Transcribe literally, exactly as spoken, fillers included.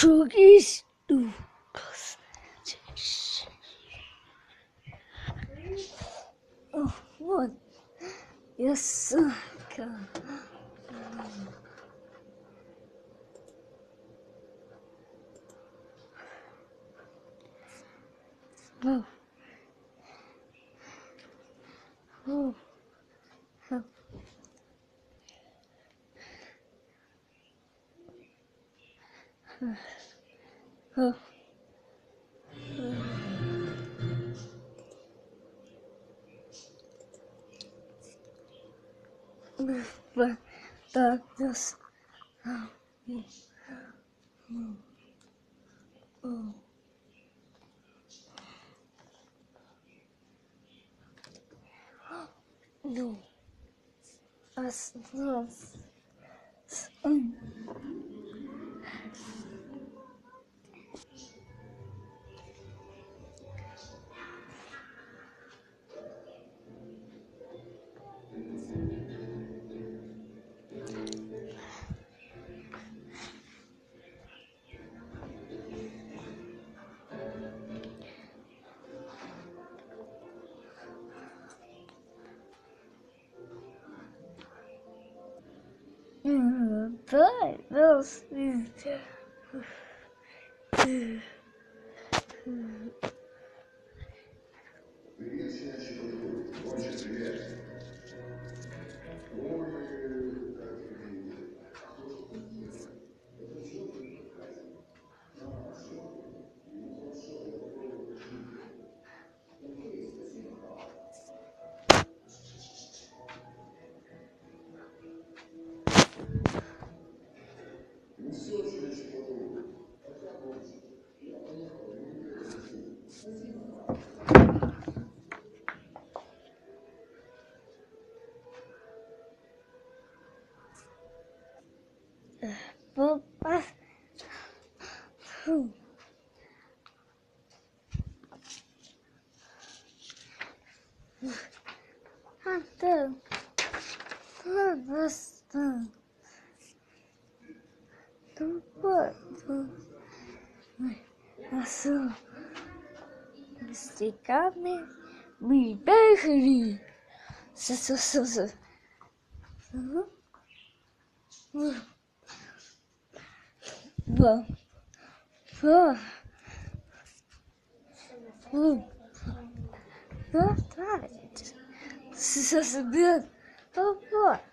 Cookies. Oh, what? Yes, God. Oh. Oh. Oh. Oh. But that just oh. Oh. No. That's not. Um. But those is. Привет, щенячий патруль. Гонщик, привет. Ой, как мило. А кто же это делает? Это Джокер проказник. А, Джокер. Ну хорошо, я попробую починить его. Окей, спасибо, Карл. Ну все, щенячий патруль. Пока, гонщик. Я поехал, ремонтировать машину. Спасибо, Карл. Papa. Hunter. Hunter. Don't put. Assim. Esticame. Me bakery. So, so, so, so. Well. Oh. Oh. That's right. This is good. Oh, what?